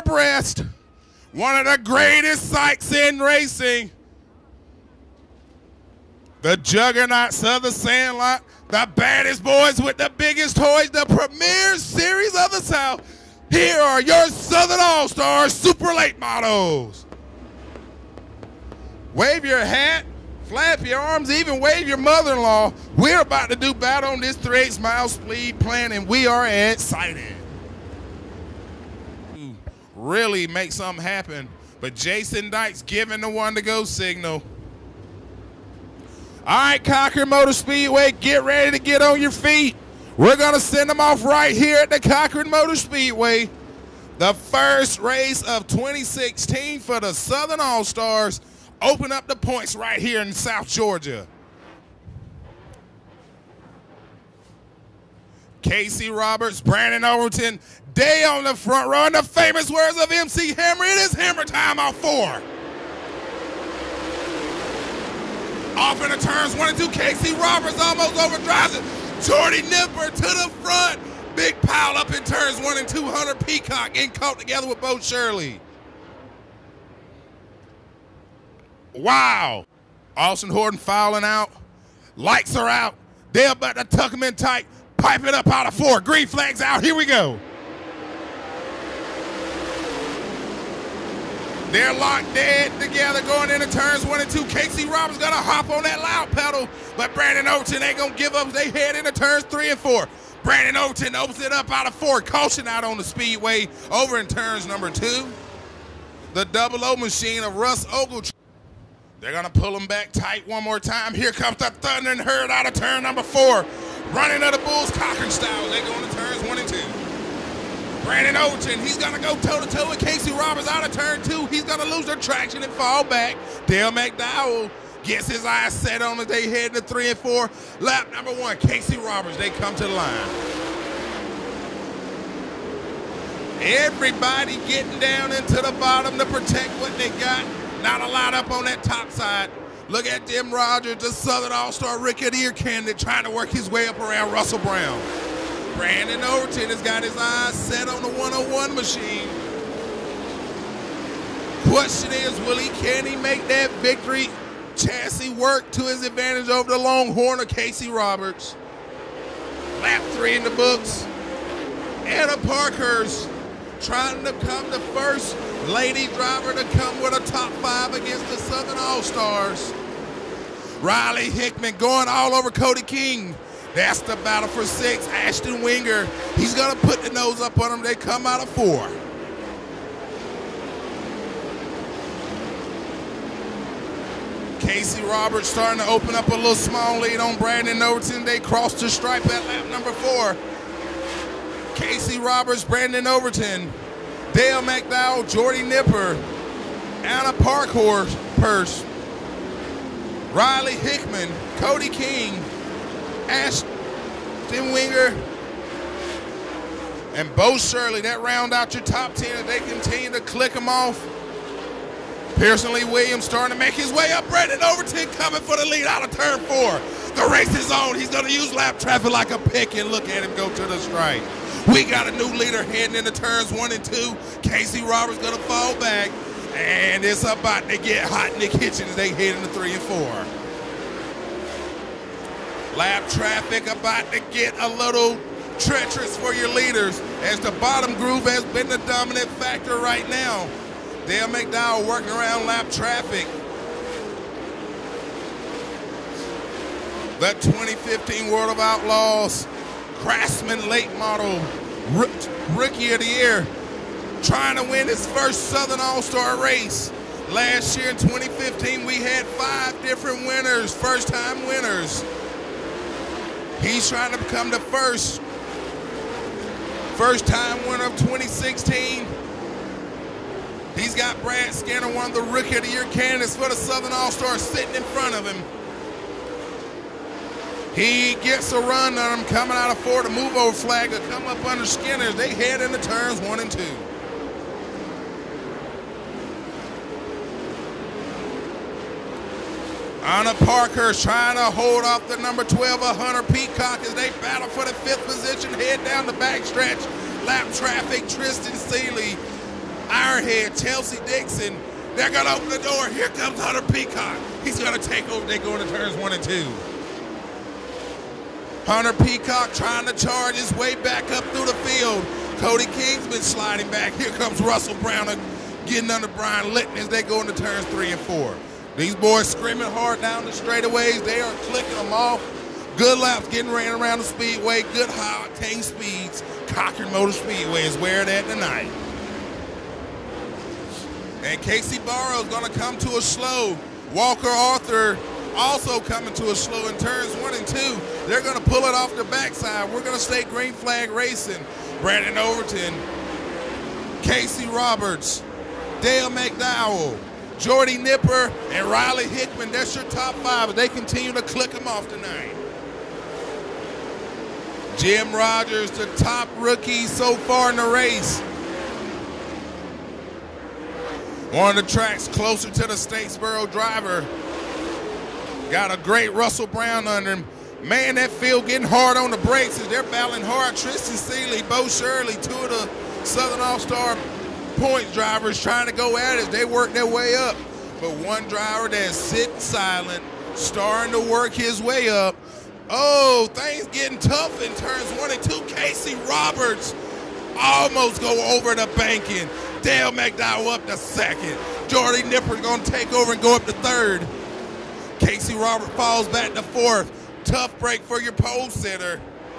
abreast. One of the greatest sights in racing. The juggernauts of the Sandlot, the baddest boys with the biggest toys, the premier series of the South. Here are your Southern All-Stars Super Late Models. Wave your hat, flap your arms, even wave your mother-in-law. We're about to do battle on this 3/8 mile speed plan, and we are excited. Really make something happen, but Jason Dykes giving the one to go signal. All right, Cochran Motor Speedway, get ready to get on your feet. We're going to send them off right here at the Cochran Motor Speedway. The first race of 2016 for the Southern All-Stars. Open up the points right here in South Georgia. Casey Roberts, Brandon Overton, Day on the front row. In the famous words of MC Hammer, it is hammer time off 4. Off in the turns 1 and 2, Casey Roberts almost overdrives it. Jordy Nipper to the front. Big pile up in turns 1 and 2. Hunter Peacock getting caught together with Bo Shirley. Wow. Austin Horton fouling out. Lights are out. They're about to tuck him in tight. Pipe it up out of 4. Green flag's out. Here we go. They're locked dead together going into turns 1 and 2. Casey Roberts gonna hop on that loud pedal, but Brandon Overton ain't gonna give up. They head into turns 3 and 4. Brandon Overton opens it up out of 4. Caution out on the speedway over in turns number 2. The double O machine of Russ Ogletree. They're gonna pull him back tight one more time. Here comes the Thundering Herd out of turn number 4. Running of the Bulls Cochran style. They go into turns 1 and 2. Brandon Overton, he's going to go toe-to-toe with Casey Roberts out of turn 2. He's going to lose their traction and fall back. Dale McDowell gets his eyes set on it. They head to 3 and 4. Lap number 1, Casey Roberts, they come to the line. Everybody getting down into the bottom to protect what they got. Not a lot up on that top side. Look at Tim Rogers, the Southern All-Star Rookie of the Year candidate, trying to work his way up around Russell Brown. Brandon Overton has got his eyes set on the 101 machine. Question is, can he make that victory chassis work to his advantage over the Longhorn of Casey Roberts? Lap 3 in the books. Anna Parkhurst trying to come the first lady driver to come with a top 5 against the Southern All-Stars. Riley Hickman going all over Cody King. That's the battle for 6. Ashton Winger, he's going to put the nose up on them. They come out of 4. Casey Roberts starting to open up a little small lead on Brandon Overton. They cross the stripe at lap number 4. Casey Roberts, Brandon Overton, Dale McDowell, Jordy Nipper, Anna Parkhurst, Riley Hickman, Cody King, Ashton Winger, and Bo Shirley. That round out your top 10 as they continue to click them off. Pearson Lee Williams starting to make his way up. Brandon Overton coming for the lead out of turn 4. The race is on. He's going to use lap traffic like a pick, and look at him go to the stripe. We got a new leader heading into turns 1 and 2. Casey Roberts going to fall back, and it's about to get hot in the kitchen as they head into 3 and 4. Lap traffic about to get a little treacherous for your leaders as the bottom groove has been the dominant factor right now. Dale McDowell working around lap traffic. The 2015 World of Outlaws Craftsman late model Rookie of the Year trying to win his first Southern All-Star race. Last year in 2015 we had 5 different winners, first-time winners. He's trying to become the first-time winner of 2016. He's got Brad Skinner, one of the Rookie of the Year candidates for the Southern All-Stars, sitting in front of him. He gets a run on him coming out of 4. The move-over flag to come up under Skinner as they head into turns 1 and 2. Anna Parkhurst trying to hold off the number 12 of Hunter Peacock as they battle for the 5th position, head down the backstretch. Lap traffic, Tristan Seeley Ironhead, Chelsea Dixon. They're going to open the door. Here comes Hunter Peacock. He's going to take over. They go into turns 1 and 2. Hunter Peacock trying to charge his way back up through the field. Cody Kingsman sliding back. Here comes Russell Brown getting under Brian Litton as they go into turns 3 and 4. These boys screaming hard down the straightaways. They are clicking them off. Good laps getting ran around the speedway. Good high-octane speeds. Cochran Motor Speedway is where they're at tonight. And Casey Barrow's going to come to a slow. Walker Arthur also coming to a slow in turns 1 and 2. They're going to pull it off the backside. We're going to stay green flag racing. Brandon Overton, Casey Roberts, Dale McDowell, Jordy Nipper, and Riley Hickman. That's your top 5. But they continue to click them off tonight. Jim Rogers, the top rookie so far in the race. One of the tracks closer to the Statesboro driver. Got a great Russell Brown under him. Man, that field getting hard on the brakes as they're battling hard. Tristan Seeley, Bo Shirley, 2 of the Southern All-Star points drivers trying to go at it. They work their way up. But one driver that's sitting silent, starting to work his way up. Oh, things getting tough in turns 1 and 2. Casey Roberts almost go over the banking. Dale McDowell up to 2nd. Jordy Nipper's going to take over and go up to 3rd. Casey Roberts falls back to 4th. Tough break for your pole sitter.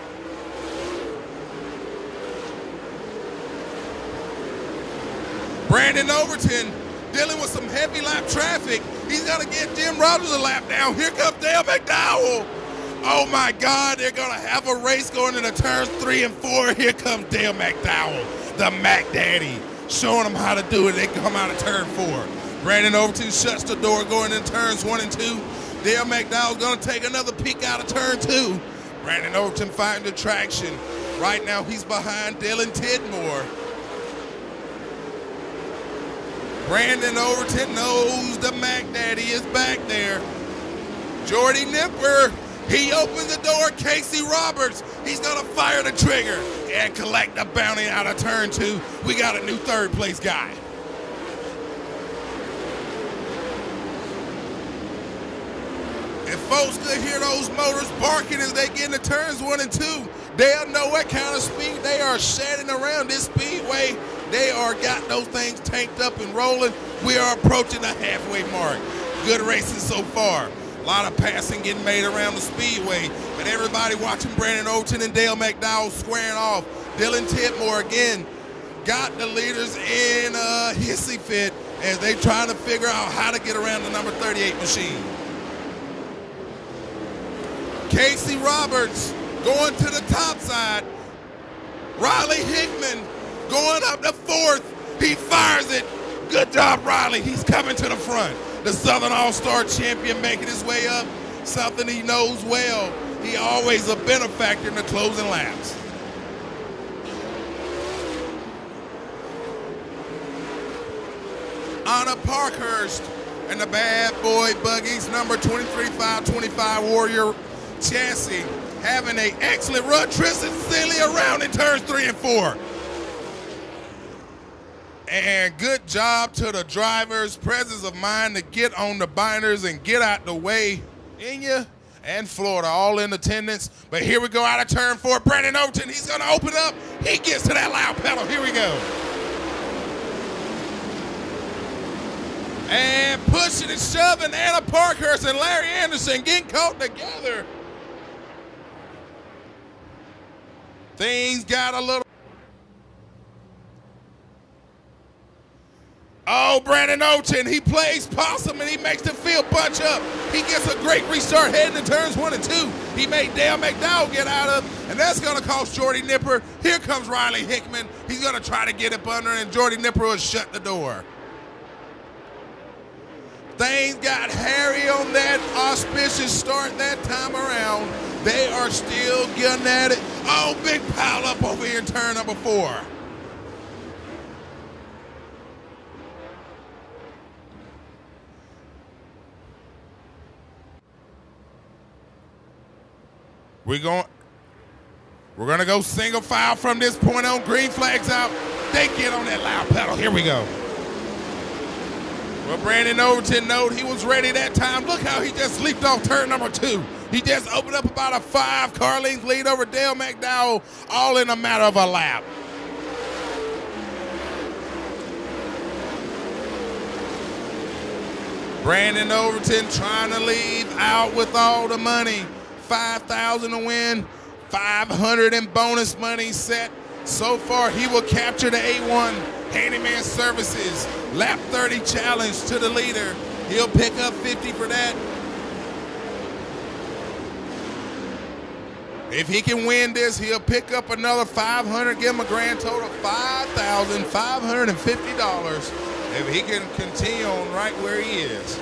Brandon Overton dealing with some heavy lap traffic. He's going to get Jim Rogers a lap down. Here comes Dale McDowell. Oh my God, they're going to have a race going into turns 3 and 4. Here comes Dale McDowell, the Mac Daddy, showing them how to do it. They come out of turn 4. Brandon Overton shuts the door going into turns 1 and 2. Dale McDowell's going to take another peek out of turn 2. Brandon Overton finding the traction. Right now he's behind Dylan Tidmore. Brandon Overton knows the Mac Daddy is back there. Jordy Nipper, he opens the door. Casey Roberts, he's going to fire the trigger and collect the bounty out of turn 2. We got a new 3rd place guy. If folks could hear those motors barking as they get into turns 1 and 2, they'll know what kind of speed they are shedding around this speedway. They are got those things tanked up and rolling. We are approaching the halfway mark. Good racing so far. A lot of passing getting made around the speedway, but everybody watching Brandon Overton and Dale McDowell squaring off. Dylan Tidmore again got the leaders in a hissy fit as they trying to figure out how to get around the number 38 machine. Casey Roberts going to the top side. Riley Hickman going up to 4th. He fires it. Good job, Riley. He's coming to the front. The Southern All-Star champion making his way up. Something he knows well. He always a benefactor in the closing laps. Anna Parkhurst and the Bad Boy Buggies, number 23525 Warrior chassis, having an excellent run. Tristan Seeley around in turns 3 and 4. And good job to the drivers, presence of mind to get on the binders and get out the way. India and Florida all in attendance. But here we go out of turn 4. Brandon Overton, he's going to open up. He gets to that loud pedal. Here we go. And pushing and shoving, Anna Parkhurst and Larry Anderson getting caught together. Things got a little. Oh, Brandon Overton, he plays possum and he makes the field bunch up. He gets a great restart heading to turns 1 and 2. He made Dale McDowell get out of, and that's going to cost Jordy Nipper. Here comes Riley Hickman. He's going to try to get it under, and Jordy Nipper will shut the door. Things got hairy on that auspicious start that time around. They are still getting at it. Oh, big pile up over here in turn number 4. We're going to go single file from this point on. Green flags out. They get on that loud pedal. Here we go. Well, Brandon Overton knowed he was ready that time. Look how he just leaped off turn number 2. He just opened up about a 5-car length lead over Dale McDowell, all in a matter of a lap. Brandon Overton trying to leave out with all the money. $5,000 to win, $500 in bonus money set. So far, he will capture the A1 Handyman Services Lap 30 Challenge to the leader. He'll pick up 50 for that. If he can win this, he'll pick up another $500, give him a grand total of $5,550 if he can continue on right where he is.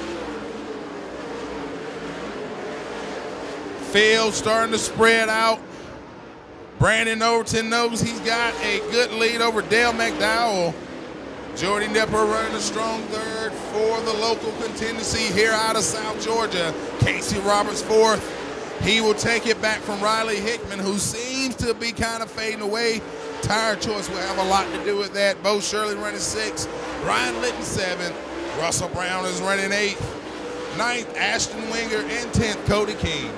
Field starting to spread out. Brandon Overton knows he's got a good lead over Dale McDowell. Jordy Nipper running a strong third for the local contingency here out of South Georgia. Casey Roberts fourth. He will take it back from Riley Hickman, who seems to be kind of fading away. Tire choice will have a lot to do with that. Bo Shirley running 6th. Ryan Litton 7th. Russell Brown is running 8th. 9th, Ashton Winger. And 10th, Cody King.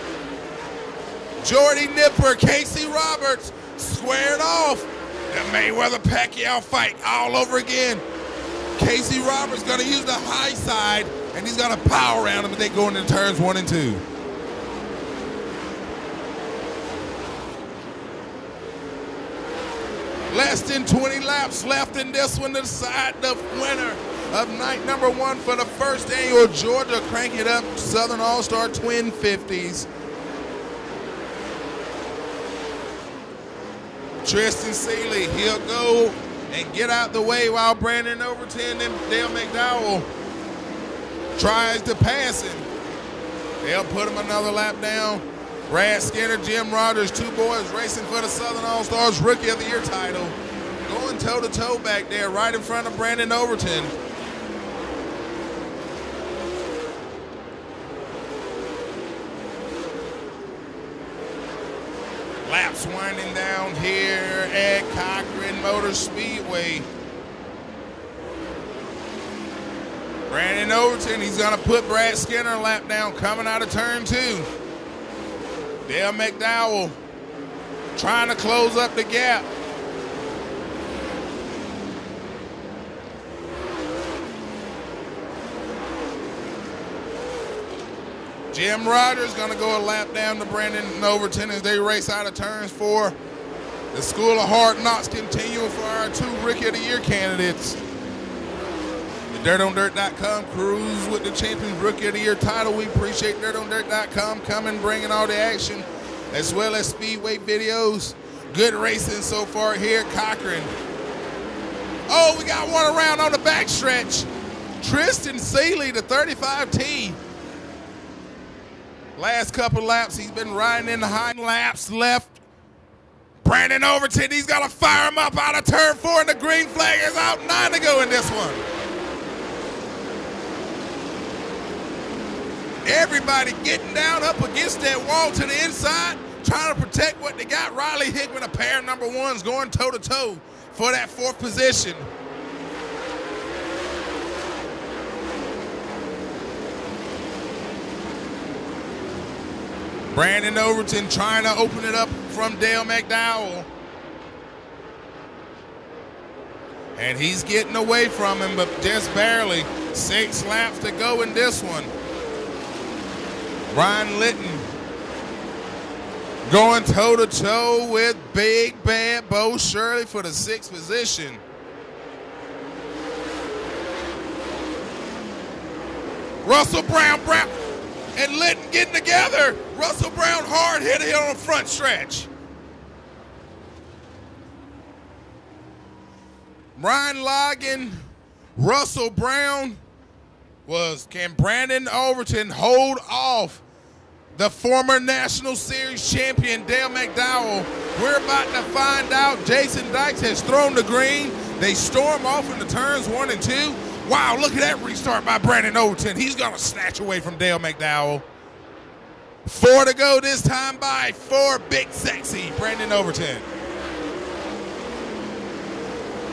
Jordy Nipper, Casey Roberts squared off. The Mayweather-Pacquiao fight all over again. Casey Roberts going to use the high side, and he's going to power around him as they go into turns 1 and 2. Less than 20 laps left in this one to decide the winner of night number 1 for the first annual Georgia Crank It Up Southern All-Star Twin 50s. Tristan Seeley, he'll go and get out the way while Brandon Overton and Dale McDowell tries to pass him. They'll put him another lap down. Brad Skinner, Jim Rogers, 2 boys racing for the Southern All-Stars Rookie of the Year title. Going toe-to-toe back there right in front of Brandon Overton. Laps winding down here at Cochran Motor Speedway. Brandon Overton, he's going to put Brad Skinner a lap down coming out of turn 2. Dale McDowell trying to close up the gap. Jim Rogers going to go a lap down to Brandon Overton as they race out of turns 4. The School of Hard Knocks continuing for our 2 Rookie of the Year candidates. The DirtOnDirt.com crews with the Champions Rookie of the Year title. We appreciate DirtOnDirt.com coming, bringing all the action, as well as Speedway videos. Good racing so far here at Cochran. Oh, we got one around on the backstretch. Tristan Seeley, the 35T. Last couple laps, he's been riding in the high laps left. Brandon Overton, he's got to fire him up out of turn 4, and the green flag is out. 9 to go in this one. Everybody getting down up against that wall to the inside, trying to protect what they got. Riley Hickman, a pair of number 1s, going toe-to-toe for that 4th position. Brandon Overton trying to open it up from Dale McDowell. And he's getting away from him, but just barely. 6 laps to go in this one. Ryan Litton going toe-to-toe with Big Bad Bo Shirley for the 6th position. Russell Brown and Litton getting together. Russell Brown hard hit here on the front stretch. Ryan Logan, Russell Brown can Brandon Overton hold off the former National Series champion Dale McDowell? We're about to find out. Jason Dykes has thrown the green. They storm off into turns 1 and 2. Wow, look at that restart by Brandon Overton. He's going to snatch away from Dale McDowell. 4 to go this time by 4 Big Sexy Brandon Overton.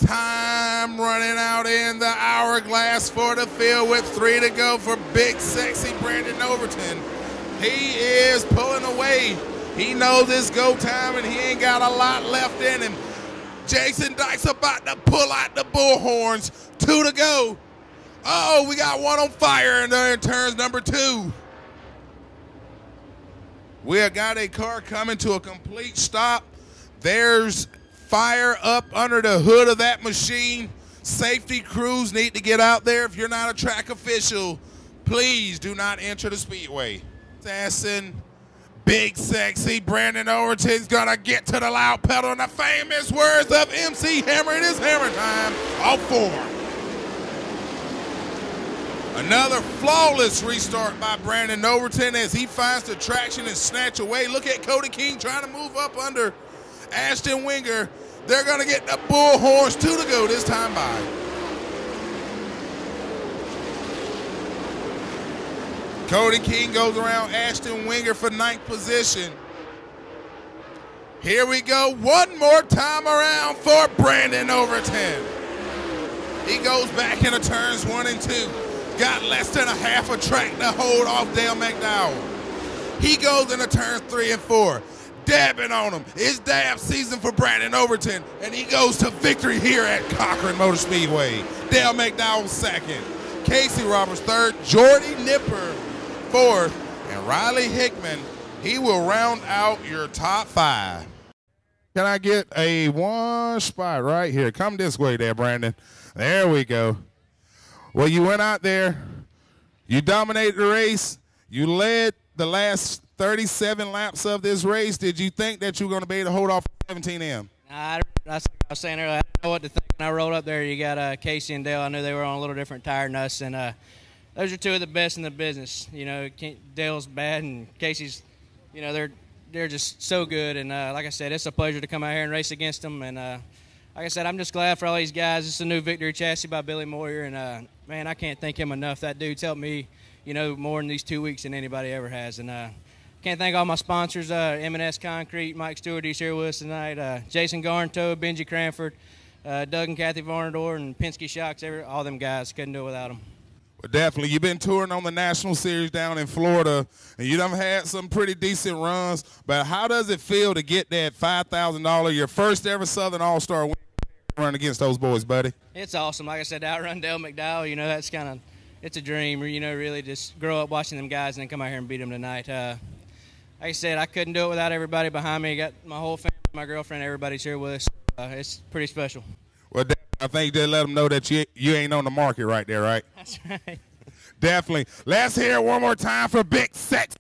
Time running out in the hourglass for the field with 3 to go for big, sexy Brandon Overton. He is pulling away. He knows it's go time, and he ain't got a lot left in him. Jason Dykes about to pull out the bullhorns. 2 to go. Oh, we got one on fire in turns number 2. We have got a car coming to a complete stop. There's fire up under the hood of that machine. Safety crews need to get out there. If you're not a track official, please do not enter the speedway. Assassin, big sexy Brandon Overton's gonna get to the loud pedal in the famous words of MC Hammer. It is hammer time. All 4. Another flawless restart by Brandon Overton as he finds the traction and snatch away. Look at Cody King trying to move up under Ashton Winger. They're going to get the bullhorns. 2 to go this time by. Cody King goes around Ashton Winger for 9th position. Here we go. One more time around for Brandon Overton. He goes back into turns 1 and 2. Got less than a half a track to hold off Dale McDowell. He goes into turns 3 and 4. Dabbing on him. It's dab season for Brandon Overton, and he goes to victory here at Cochran Motor Speedway. Dale McDowell 2nd, Casey Roberts 3rd, Jordy Nipper 4th, and Riley Hickman. He will round out your top 5. Can I get a one spot right here? Come this way there, Brandon. There we go. Well, you went out there. You dominated the race. You led the last 37 laps of this race. Did you think that you were going to be able to hold off 17M? That's what I was saying earlier. I didn't know what to think. When I rolled up there, you got Casey and Dale. I knew they were on a little different tire than us, and those are 2 of the best in the business. You know, Dale's bad, and Casey's, you know, they're just so good. And like I said, it's a pleasure to come out here and race against them. And like I said, I'm just glad for all these guys. It's a new victory chassis by Billy Moyer, and man, I can't thank him enough. That dude's helped me, you know, more in these 2 weeks than anybody ever has. And can't thank all my sponsors, M&S Concrete, Mike Stewart, he's here with us tonight, Jason Garnto, Benji Cranford, Doug and Kathy Varnador, and Penske Shocks, all them guys. Couldn't do it without them. Well, definitely. You've been touring on the National Series down in Florida, and you done had some pretty decent runs, but how does it feel to get that $5,000, your first ever Southern All-Star win, run against those boys, buddy? It's awesome. Like I said, to outrun Dale McDowell, you know, that's kind of, it's a dream, you know, really just grow up watching them guys and then come out here and beat them tonight. Like I said, I couldn't do it without everybody behind me. Got my whole family, my girlfriend, everybody's here with us. It's pretty special. Well, I think they let them know that you ain't on the market right there, right? That's right. Definitely. Let's hear it one more time for Big Sexy.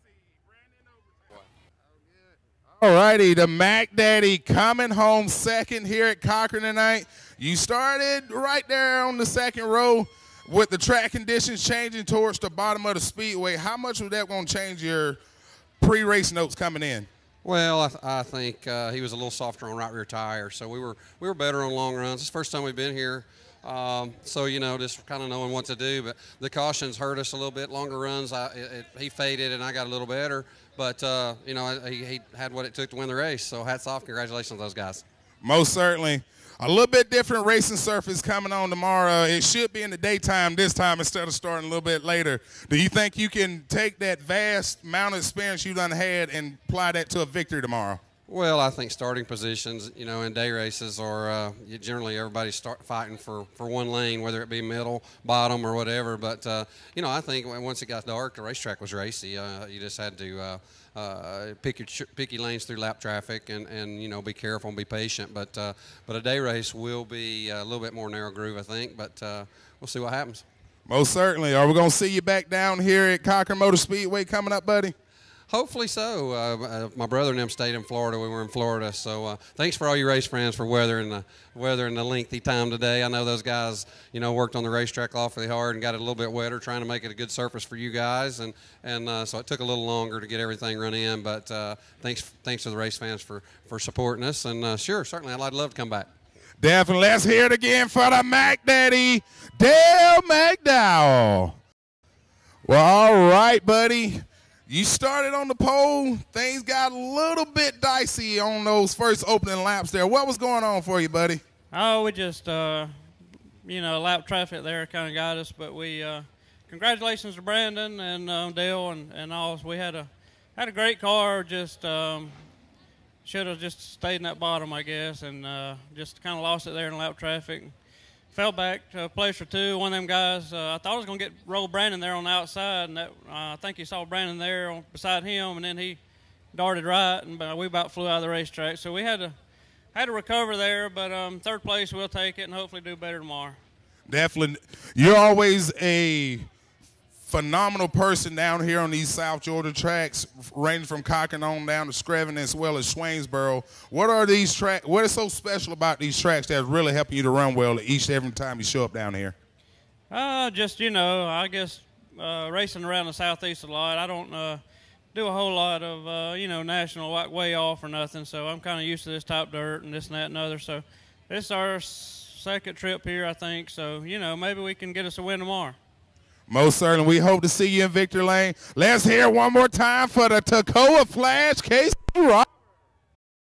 All righty, the Mac Daddy coming home 2nd here at Cochran tonight. You started right there on the 2nd row with the track conditions changing towards the bottom of the speedway. How much was that going to change your pre-race notes coming in? Well, I think he was a little softer on right rear tire, so we were better on long runs. It's the first time we've been here, so you know, just kind of knowing what to do. But the cautions hurt us a little bit. Longer runs, he faded and I got a little better. But you know, he had what it took to win the race. So hats off, congratulations to those guys. Most certainly. A little bit different racing surface coming on tomorrow. It should be in the daytime this time instead of starting a little bit later. Do you think you can take that vast amount of experience you've done had and apply that to a victory tomorrow? Well, I think starting positions, you know, in day races are generally everybody's fighting for one lane, whether it be middle, bottom, or whatever. But, you know, I think once it got dark, the racetrack was racy. You just had to pick your lanes through lap traffic and you know, be careful and be patient. But a day race will be a little bit more narrow groove, I think. But we'll see what happens. Most certainly. Are we going to see you back down here at Cochran Motor Speedway coming up, buddy? Hopefully so. My brother and them stayed in Florida. We were in Florida. So thanks for all you race friends for weathering the lengthy time today. I know those guys, you know, worked on the racetrack awfully hard and got it a little bit wetter, trying to make it a good surface for you guys. And so it took a little longer to get everything run in. But thanks to the race fans for supporting us. And sure, certainly, I'd love to come back. Definitely. Let's hear it again for the Mac Daddy, Dale McDowell. Well, all right, buddy. You started on the pole. Things got a little bit dicey on those first opening laps there. What was going on for you, buddy? Oh, we just, lap traffic there kind of got us. But we, congratulations to Brandon and Dale and all. We had a great car. Just should have just stayed in that bottom, I guess, and just kind of lost it there in lap traffic. Fell back to a place or two. One of them guys, I thought I was going to roll Brandon there on the outside, and I think he saw Brandon there beside him, and then he darted right, and we about flew out of the racetrack. So we had to recover there, but third place, we'll take it and hopefully do better tomorrow. Definitely. You're always a phenomenal person down here on these South Georgia tracks, ranging from Cochran on down to Screven as well as Swainsboro. What are these tracks? What is so special about these tracks that's really helping you to run well each and every time you show up down here? I guess racing around the Southeast a lot. I don't do a whole lot of, national way off or nothing, so I'm kind of used to this top dirt and this and that and other. So this is our second trip here, I think. So, maybe we can get us a win tomorrow. Most certainly. We hope to see you in Victory Lane. Let's hear it one more time for the Toccoa Flash, Casey Roberts.